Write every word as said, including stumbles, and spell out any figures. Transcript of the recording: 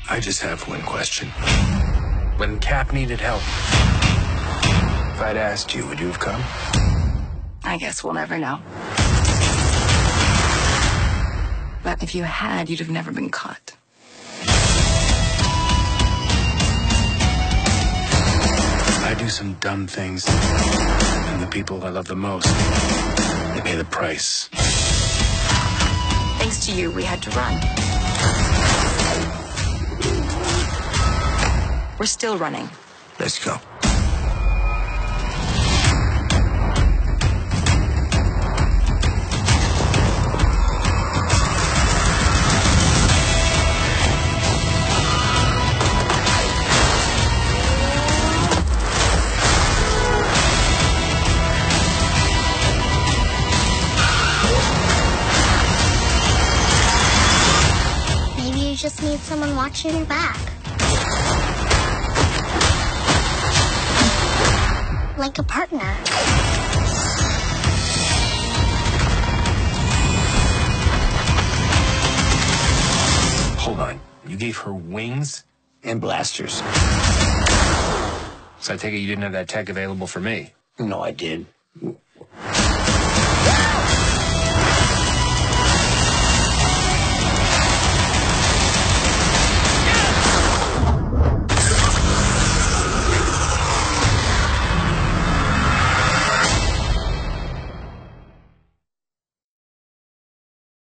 I just have one question. When Cap needed help, if I'd asked you, would you have come? I guess we'll never know. But if you had, you'd have never been caught. I do some dumb things, and the people I love the most, they pay the price. Thanks to you, we had to run. We're still running. Let's go. Maybe you just need someone watching your back. Like a partner. Hold on. You gave her wings and blasters. So I take it you didn't have that tech available for me? No, I did.